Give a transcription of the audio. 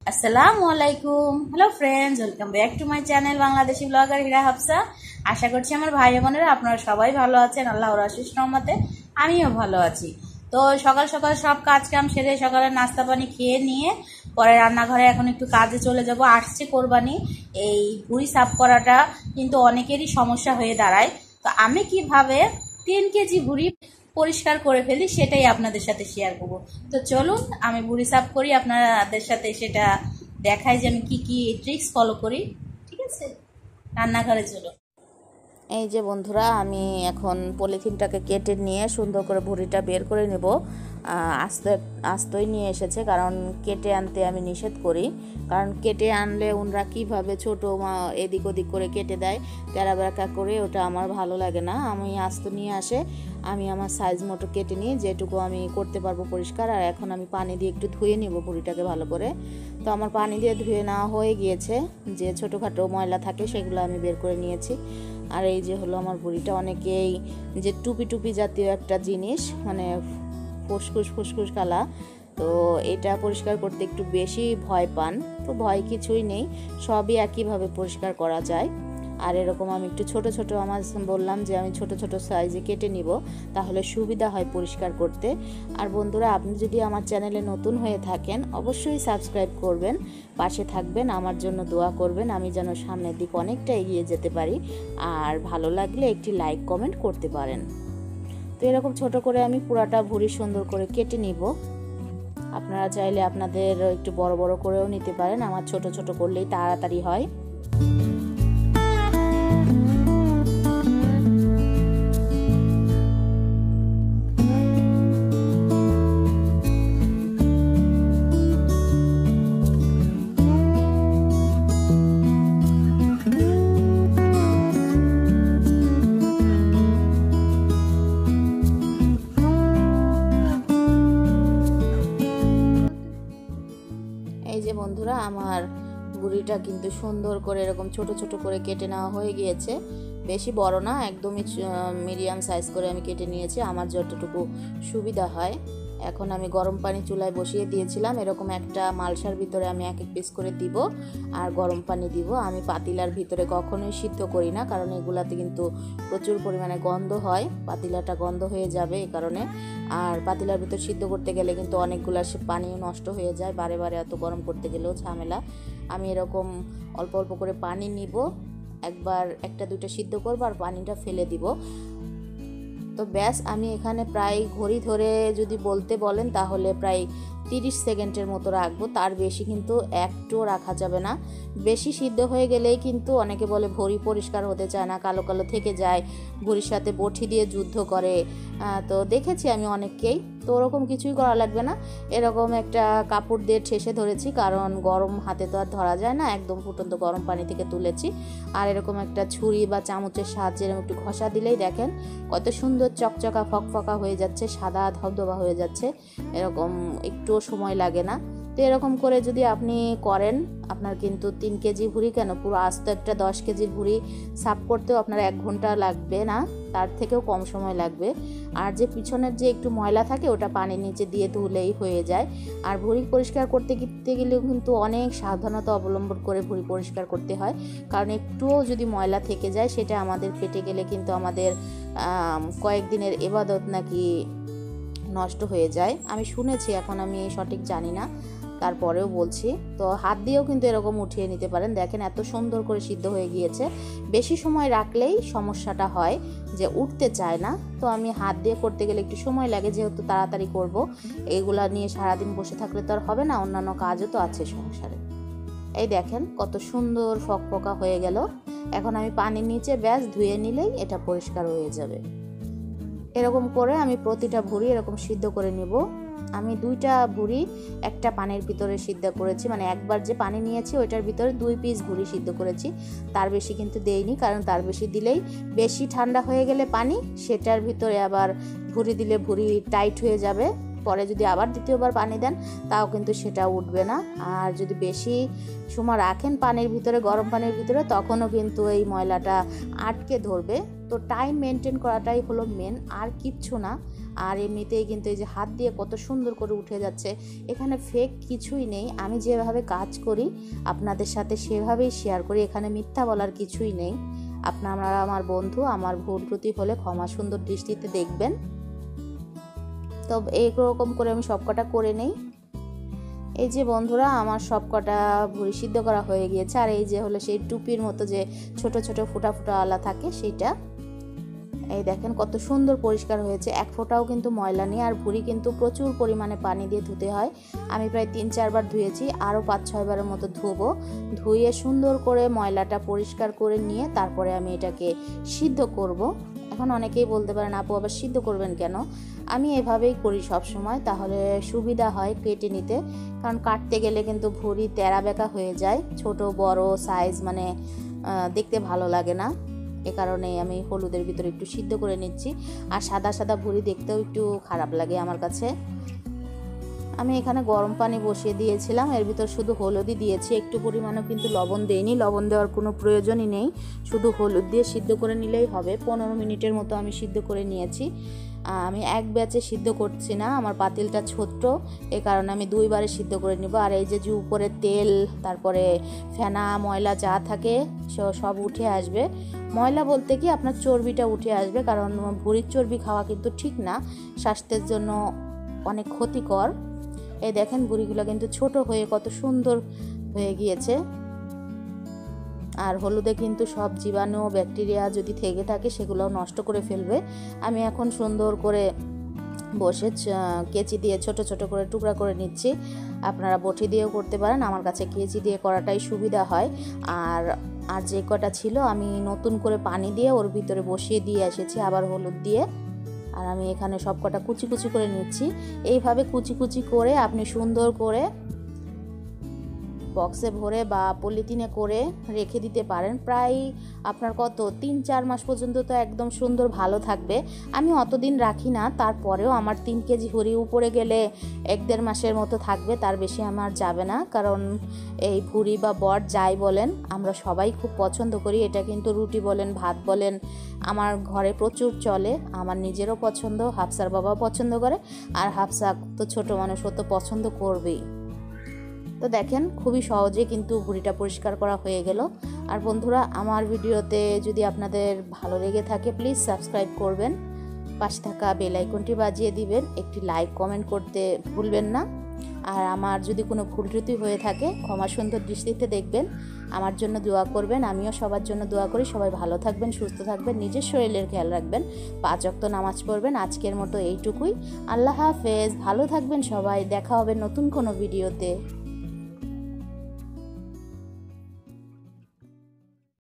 আসসালামু আলাইকুম। Hello friends, welcome back to my channel Bangladeshi blogger Hira Hafsa. আশা করছি আমার ভাই বোনেরা আপনারা সবাই ভালো আছেন, আল্লাহর অশেষ রহমতে আমিও ভালো আছি। তো সকাল সকাল সব কাজ কাম সেরে সকালে নাস্তা পানি খেয়ে নিয়ে পরে রান্নাঘরে এখন একটু কাজে চলে যাব। আসছে কোরবানি, এই ভুঁড়ি সাফ করাটা কিন্তু অনেকেরই সমস্যা হয়ে দাঁড়ায়। তো আমি কিভাবে 3 কেজি ভুঁড়ি পরিষ্কার করে ফেলি সেটাই আপনাদের সাথে শেয়ার করব। তো চলুন আমি ভুঁড়ি সাফ করি, আপনাদের সাথে সেটা দেখাই যে আমি কি কি ট্রিক্স ফলো করি। ঠিক আছে, রান্নাঘরে চলো। এই যে বন্ধুরা, আমি এখন পলিথিনটাকে কেটে নিয়ে সুন্দর করে ভুঁড়িটা বের করে নেব। আস্তই নিয়ে এসেছে, কারণ কেটে আনতে আমি নিষেধ করি। কারণ কেটে আনলে ওনরা কীভাবে ছোটো এদিক ওদিক করে কেটে দেয়, তেরা বেঁকা করে, ওটা আমার ভালো লাগে না। আমি আস্ত নিয়ে আসে, আমি আমার সাইজ মতো কেটে নিই, যেটুকু আমি করতে পারবো পরিষ্কার। আর এখন আমি পানি দিয়ে একটু ধুয়ে নিব ভুঁড়িটাকে ভালো করে। তো আমার পানি দিয়ে ধুয়ে নেওয়া হয়ে গিয়েছে, যে ছোটোখাটো ময়লা থাকে সেগুলো আমি বের করে নিয়েছি। আর এই যে হলো আমার ভুঁড়িটা। অনেকেই যে টুপি টুপি জাতীয় একটা জিনিস, মানে ফুসফুস ফুসফুস কালা, তো এটা পরিষ্কার করতে একটু বেশি ভয় পান। তো ভয় কিছুই নেই, সবই একইভাবে পরিষ্কার করা যায়। আর এরকম আমি একটু ছোট ছোট, আমার বললাম যে আমি ছোট ছোট সাইজে কেটে নিব, তাহলে সুবিধা হয় পরিষ্কার করতে। আর বন্ধুরা, আপনি যদি আমার চ্যানেলে নতুন হয়ে থাকেন অবশ্যই সাবস্ক্রাইব করবেন, পাশে থাকবেন, আমার জন্য দোয়া করবেন, আমি যেন সামনের দিকে অনেকটা এগিয়ে যেতে পারি। আর ভালো লাগলে একটি লাইক কমেন্ট করতে পারেন। তো এরকম ছোট করে আমি পুরাটা ভুঁড়ি সুন্দর করে কেটে নিব। আপনারা চাইলে আপনাদের একটু বড় বড় করেও নিতে পারেন, আমার ছোট ছোট করলেই তাড়াতাড়ি হয়। এই যে বন্ধুরা, আমার ভুঁড়িটা কিন্তু সুন্দর করে এরকম ছোট ছোট করে কেটে নেওয়া হয়ে গিয়েছে। বেশি বড় না, একদমই মিডিয়াম সাইজ করে আমি কেটে নিয়েছি, আমার যতটুকু সুবিধা হয়। এখন আমি গরম পানি চুলায় বসিয়ে দিয়েছিলাম। এরকম একটা মালসার ভিতরে আমি এক এক পিস করে দিব আর গরম পানি দিব। আমি পাতিলার ভিতরে কখনোই সিদ্ধ করি না, কারণ এগুলাতে কিন্তু প্রচুর পরিমাণে গন্ধ হয়, পাতিলাটা গন্ধ হয়ে যাবে এই কারণে। আর পাতিলার ভিতর সিদ্ধ করতে গেলে কিন্তু অনেকগুলো পানিও নষ্ট হয়ে যায়, বারে বারে এত গরম করতে গেলেও ঝামেলা। আমি এরকম অল্প অল্প করে পানি নিব, একবার একটা দুইটা সিদ্ধ করবো আর পানিটা ফেলে দিব। তো ব্যাস, আমি এখানে প্রায় ঘড়ি ধরে যদি বলতে বলেন তাহলে প্রায় 30 সেকেন্ডের মতো রাখবো, তার বেশি কিন্তু একটুও রাখা যাবে না। বেশি সিদ্ধ হয়ে গেলেই কিন্তু অনেকে বলে ভুঁড়ি পরিষ্কার হতে চায় না, কালো কালো থেকে যায়, ভুঁড়ির সাথে বটি দিয়ে যুদ্ধ করে। তো দেখেছি আমি অনেককেই। তো ওরকম কিছুই করা লাগবে না। এরকম একটা কাপড় দিয়ে ঠেসে ধরেছি, কারণ গরম হাতে তো আর ধরা যায় না, একদম ফুটন্ত গরম পানি থেকে তুলেছি। আর এরকম একটা ছুরি বা চামচের সাহায্যে এরকম একটু ঘষা দিলেই দেখেন কত সুন্দর চকচকা ফকফকা হয়ে যাচ্ছে, সাদা ধবধবা হয়ে যাচ্ছে। এরকম একটুও সময় লাগে না। তো এরকম করে যদি আপনি করেন, আপনার কিন্তু 3 কেজি ভুঁড়ি কেন, পুরো আস্ত একটা 10 কেজির ভুঁড়ি সাফ করতেও আপনার 1 ঘন্টা লাগবে না, তার থেকেও কম সময় লাগবে। আর যে পিছনের যে একটু ময়লা থাকে ওটা পানির নিচে দিয়ে ধুলেই হয়ে যায়। আর ভুঁড়ি পরিষ্কার করতে গেলেও কিন্তু অনেক সাবধানতা অবলম্বন করে ভুঁড়ি পরিষ্কার করতে হয়, কারণ একটুও যদি ময়লা থেকে যায় সেটা আমাদের পেটে গেলে কিন্তু আমাদের কয়েকদিনের ইবাদত নাকি নষ্ট হয়ে যায়, আমি শুনেছি, এখন আমি সঠিক জানি না, তারপরেও বলছি। তো হাত দিয়েও কিন্তু এরকম উঠিয়ে নিতে পারেন। দেখেন এত সুন্দর করে সিদ্ধ হয়ে গিয়েছে। বেশি সময় রাখলেই সমস্যাটা হয় যে উঠতে চায় না। তো আমি হাত দিয়ে করতে গেলে একটু সময় লাগে, যেহেতু তাড়াতাড়ি করব, এইগুলা নিয়ে সারাদিন বসে থাকলে তো আর হবে না, অন্যান্য কাজও তো আছে সংসারে। এই দেখেন কত সুন্দর ফকফকা হয়ে গেল। এখন আমি পানির নিচে ব্যাস ধুয়ে নিলেই এটা পরিষ্কার হয়ে যাবে। এরকম করে আমি প্রতিটা ভুঁড়ি এরকম সিদ্ধ করে নেব। আমি 2টা ভুঁড়ি একটা পানির ভিতরে সিদ্ধ করেছি, মানে একবার যে পানি নিয়েছি ওইটার ভিতরে 2 পিস ভুঁড়ি সিদ্ধ করেছি, তার বেশি কিন্তু দেইনি, কারণ তার বেশি দিলেই বেশি ঠান্ডা হয়ে গেলে পানি, সেটার ভিতরে আবার ভুঁড়ি দিলে ভুঁড়ি টাইট হয়ে যাবে, পরে যদি আবার দ্বিতীয়বার পানি দেন তাও কিন্তু সেটা উঠবে না। আর যদি বেশি সময় রাখেন পানির ভিতরে, গরম পানির ভিতরে, তখনও কিন্তু এই ময়লাটা আটকে ধরবে। তো টাইম মেনটেন করাটাই হলো মেন, আর কিচ্ছু না। আর এমনিতেই কিন্তু এই যে হাত দিয়ে কত সুন্দর করে উঠে যাচ্ছে। এখানে ফেক কিছুই নেই, আমি যেভাবে কাজ করি আপনাদের সাথে সেভাবেই শেয়ার করি, এখানে মিথ্যা বলার কিছুই নেই। আপনারা আমার বন্ধু, আমার ভুল ত্রুটি হলে ক্ষমা সুন্দর দৃষ্টিতে দেখবেন। তো এইরকম করে আমি সবকটা করে নেই। এই যে বন্ধুরা আমার সবকটা ভুড়ি সিদ্ধ করা হয়ে গিয়েছে। আর এই যে হলো সেই টুপির মতো যে ছোট ছোট ফোঁটা ফোঁটা আলা থাকে সেইটা, এই দেখেন কত সুন্দর পরিষ্কার হয়েছে, এক ফোঁটাও কিন্তু ময়লা নেই। আর ভুড়ি কিন্তু প্রচুর পরিমাণে পানি দিয়ে ধুতে হয়, আমি প্রায় 3-4 বার ধুয়েছি, আরও 5-6 বারের মতো ধুবো। ধুয়ে সুন্দর করে ময়লাটা পরিষ্কার করে নিয়ে তারপরে আমি এটাকে সিদ্ধ করব। এখন অনেকেই বলতে পারেন আপু আবার সিদ্ধ করবেন কেন? আমি এভাবেই করি সব সময়, তাহলে সুবিধা হয় কেটে নিতে, কারণ কাটতে গেলে কিন্তু ভুড়ি তেরা বেঁকা হয়ে যায়, ছোট বড় সাইজ মানে দেখতে ভালো লাগে না। এ কারণে আমি হলুদের ভিতরে একটু সিদ্ধ করে নিচ্ছি। আর সাদা সাদা ভুড়ি দেখতেও একটু খারাপ লাগে আমার কাছে। আমি এখানে গরম পানি বসিয়ে দিয়েছিলাম, এর ভিতর শুধু হলুদই দিয়েছি, একটু পরিমাণও কিন্তু লবণ দেইনি, লবণ দেওয়ার কোনো প্রয়োজনই নেই, শুধু হলুদ দিয়ে সিদ্ধ করে নিলেই হবে। 15 মিনিটের মতো আমি সিদ্ধ করে নিয়েছি। আমি এক ব্যাচে সিদ্ধ করছি না, আমার পাতিলটা ছোট্ট, এ কারণে আমি 2 বারে সিদ্ধ করে নিব। আর এই যে উপরে তেল, তারপরে ফেনা ময়লা যা থাকে সব উঠে আসবে। ময়লা বলতে কি আপনার চর্বিটা উঠে আসবে, কারণ ভুঁড়ির চর্বি খাওয়া কিন্তু ঠিক না, স্বাস্থ্যের জন্য অনেক ক্ষতিকর। এই দেখেন ভুঁড়িগুলো কিন্তু ছোট হয়ে কত সুন্দর হয়ে গিয়েছে। আর হলুদে কিন্তু সব জীবাণু ব্যাকটেরিয়া যদি থেকে থাকে সেগুলোও নষ্ট করে ফেলবে। আমি এখন সুন্দর করে বসে কেচি দিয়ে ছোট ছোট করে টুকরা করে নিচ্ছি, আপনারা বটি দিয়েও করতে পারেন, আমার কাছে কেচি দিয়ে করাটাই সুবিধা হয়। আর যে কটা ছিল আমি নতুন করে পানি দিয়ে ওর ভিতরে বসিয়ে দিয়ে এসেছি আবার হলুদ দিয়ে। আর আমি এখানে সব কটা কুচি কুচি করে নিচ্ছি। এইভাবে কুচি কুচি করে আপনি সুন্দর করে বক্সে ভরে বা পলিথিনে করে রেখে দিতে পারেন, প্রায় আপনার কত 3-4 মাস পর্যন্ত তো একদম সুন্দর ভালো থাকবে। আমি অতদিন রাখি না, তারপরেও আমার 3 কেজি ভুঁড়ি উপরে গেলে 1-1.5 মাসের মতো থাকবে, তার বেশি আমার যাবে না। কারণ এই ভুঁড়ি বা বট যাই বলেন আমরা সবাই খুব পছন্দ করি, এটা কিন্তু রুটি বলেন ভাত বলেন আমার ঘরে প্রচুর চলে, আমার নিজেরও পছন্দ, হাফসার বাবাও পছন্দ করে, আর হাফসা তো ছোট মানুষ, ও তো পছন্দ করবেই। তো দেখেন খুবই সহজে কিন্তু ভুঁড়িটা পরিষ্কার করা হয়ে গেল। আর বন্ধুরা আমার ভিডিওতে যদি আপনাদের ভালো লেগে থাকে প্লিজ সাবস্ক্রাইব করবেন, পাশে থাকা বেল আইকনটি বাজিয়ে দিবেন, একটি লাইক কমেন্ট করতে ভুলবেন না। আর আমার যদি কোনো ভুল ত্রুটি হয়ে থাকে ক্ষমা সুন্দর দৃষ্টিতে দেখবেন, আমার জন্য দোয়া করবেন, আমিও সবার জন্য দোয়া করি। সবাই ভালো থাকবেন, সুস্থ থাকবেন, নিজের শরীরের খেয়াল রাখবেন, 5 ওয়াক্ত নামাজ পড়বেন। আজকের মতো এইটুকুই, আল্লাহ হাফেজ, ভালো থাকবেন সবাই, দেখা হবে নতুন কোনো ভিডিওতে।